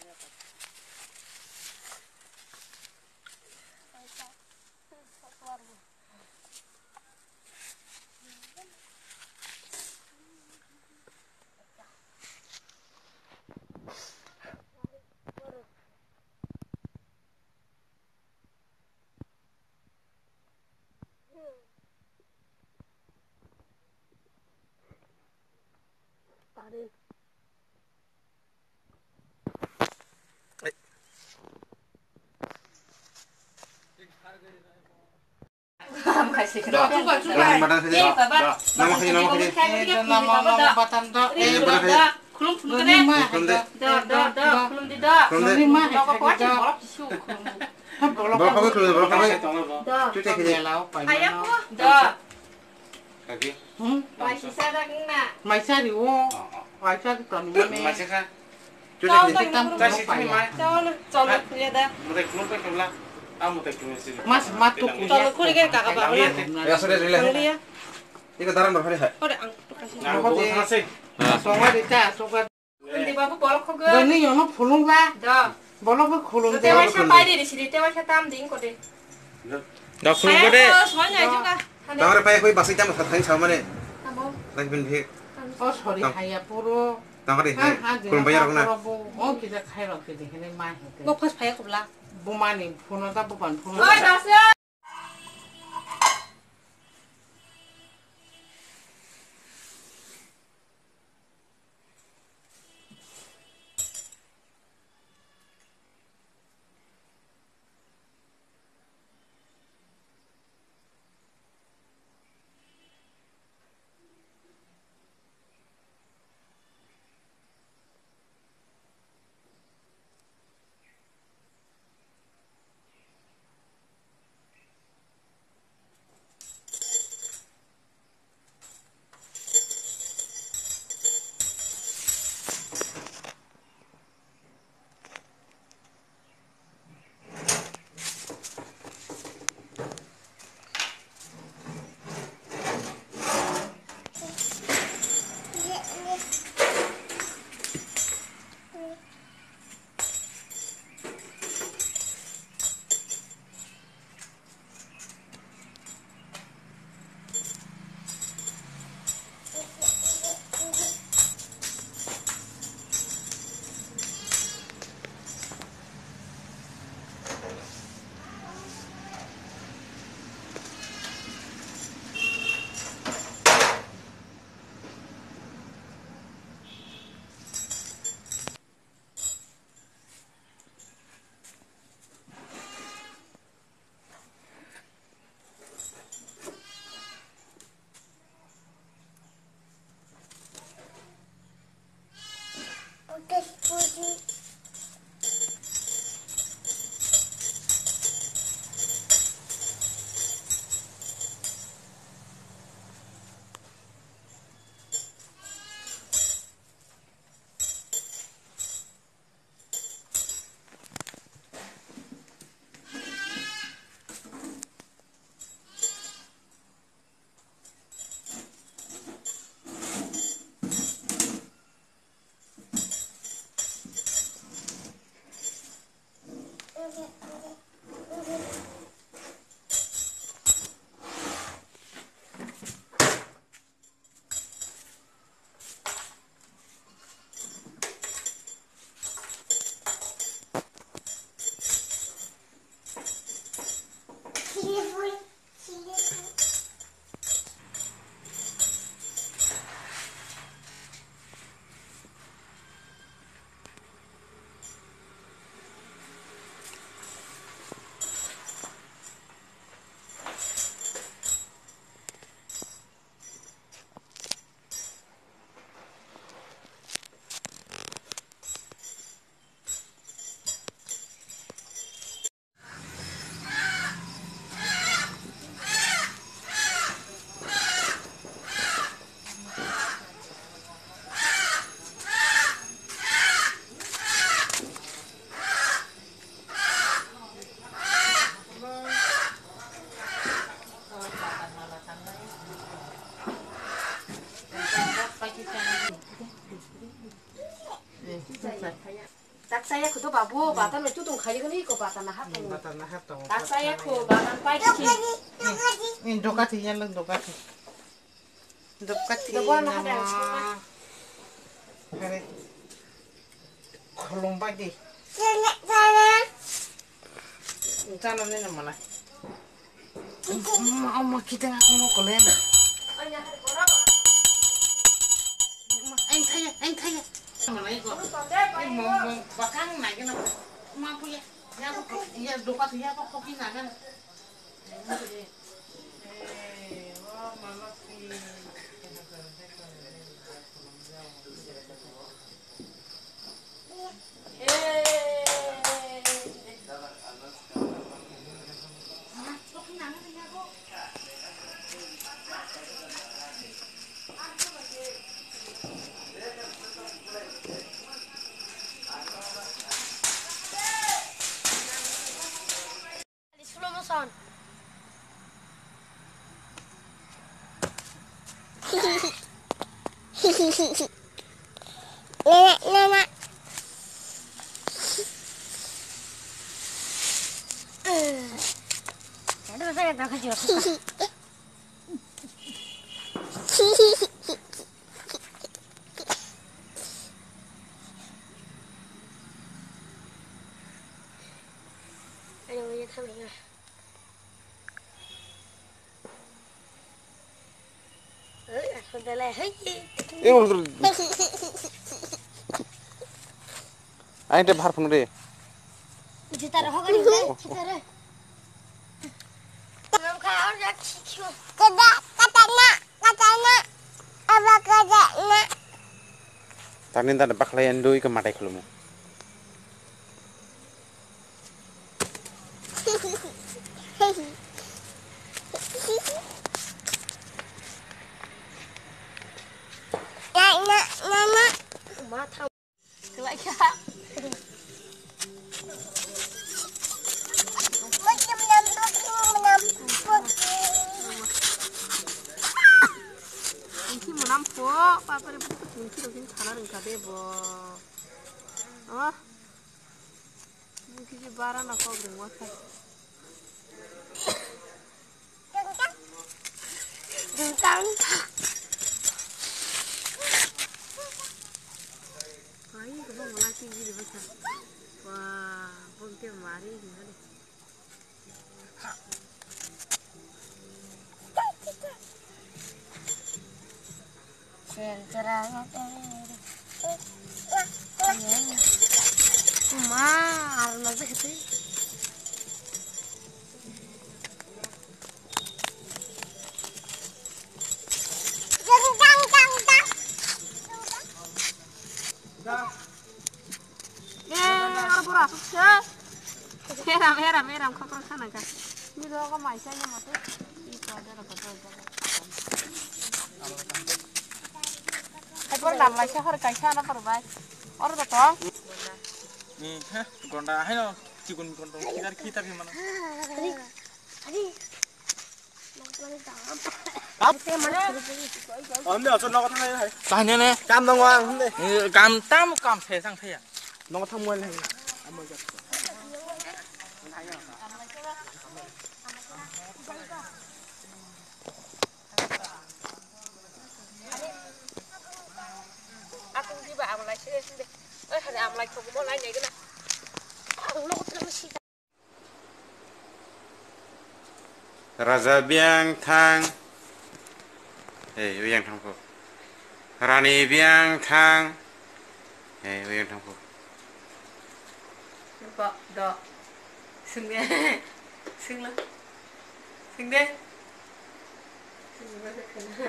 Mas matu kuliah. Kalau kuliah kakak bawa. Ya sudah relay. Ini ketaran berapa hari? Oh, deh, nah, bagus sih. Songwa dicak, songwa. Di babu bolak kok. Ini yang mau pulang lah. Dah. Bolak kok pulang. Tewa siapa ini di sini? Tewa siapa tamding kok deh. Dah pulang kok deh. Soalnya juga. Tangan apa ya? Kau basi jam satu hari sama nih. Lagi pindah. Oh, sorry. Ayah puro. Tangan deh. Pulang bayar aku nak. Oh, kita kaya loh kita ini mah. Gak pas bayar aku lah. Bumani, puno tak bukan puno. Oh, dasar. Tak saya kudu babu, batan itu tung kayu ni ko batan nahat tung. Tak saya ku batan pai ki. Ini dokatinya leng dokati. Dokati. Dogon nahat yang semua. Hari. Kolom pagi. Sana ni mana? Mau kita ngomong kolen. Anh thấy mà lấy con mà bakang này cái nào mà punya ya ya doka tuh ya kok kina kan wah mana sih Son. Nenek. Ada saya tak kasih aku. Ayo kita sambil. Anh đem hạt phun đi. Kita dah hogan ini. Kita dah. Belum kau dah cicu. Katanya, apa katanya? Tanin tak dapat klien doi ke mata kelumu. Mata. Kelak ya. Ini menampok, papa ribet kunci lagi kanar engkau debo. Mungkin jebaran aku bermuat. Dentang. Ayo, kita mulai tinggi di bawah. Wah, bukti mari gimana? Cerah Ma, arnas gitu. Meram kapal sana kan. Ini doa kau maisnya masuk. Itu ada apa tuh? Apa nama maisnya harus kaisa apa perbai? Orang tu toh? Nih, gonda, ayo cikun gondong. Kita gimana? Ande asal nak thang này. Tanya nih. Cam dong wang, ande. Cam sang thaya. Nong thang muan này. Aku juga amalai sih deh. Hari amalai kau mau lain lagi nak. Allah terus sih. Raja biang thang. Biang thang po. Rani biang thang. Biang thang po. Pak, dah. Sing deh. Sing lah. Sing deh. Sing mana kena.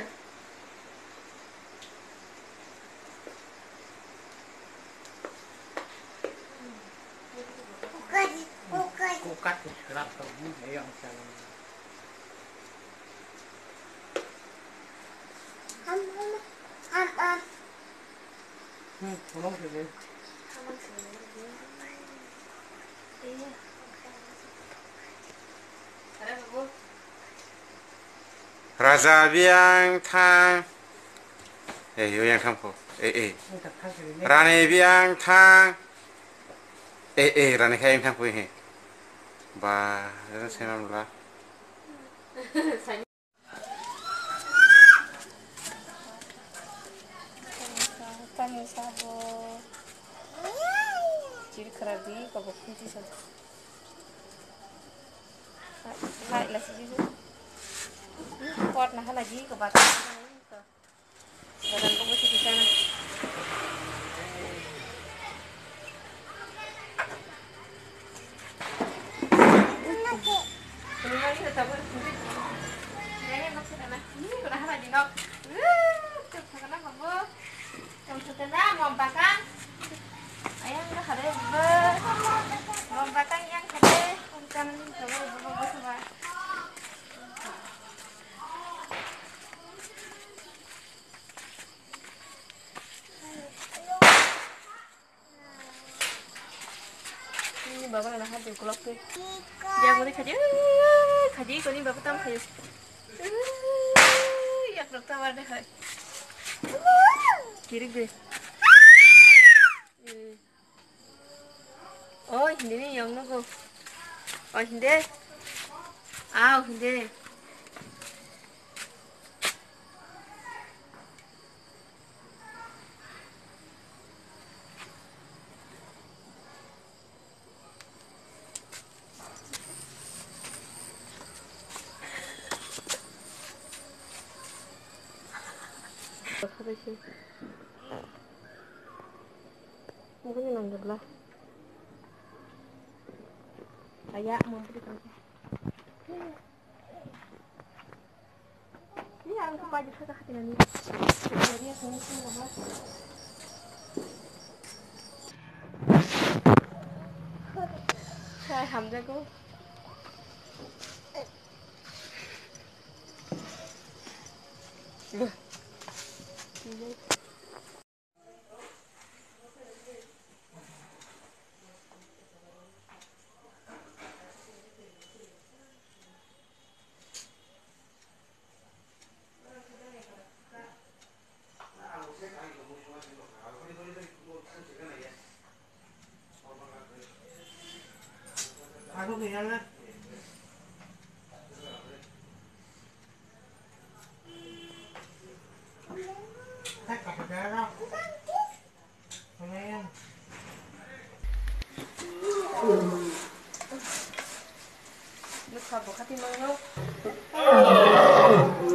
Kukat kerap kamu yang salah. Tolong sini. Raja biang thang. Biang thang po. Rani biang thang. Rani kayak yang punya he. Bah, itu saya malah. Kami sabo. Ciri kerabi kau kunci saja. Lai lah sih tu. Kuat nah lagi ke batang. Badan kau masih di sana. Ini tetap berkunci. Ini maksud anak. Ini sudah lagi nok. Karena kamu kamu sudah ngompakan. Ayang dah ada ngompakan yang ada bukan kamu bagus semua. Ini bapak nak hadir kulak tu. Dia boleh kaji kau ni bapak tam kaji. Ya kereta ada hai. Kiri deh. Oh, hindi ni yang nago. Oh, hindi. Hindi. Mungkin nanti lah. Ayah mau beli kerja. Ini yang kepajuk kita hati ini. Jadi aku mesti ngomong. Saya hamzah ko. Aku kayaknya tak pakai darah. Lumayan. Lu sabuk hati mau.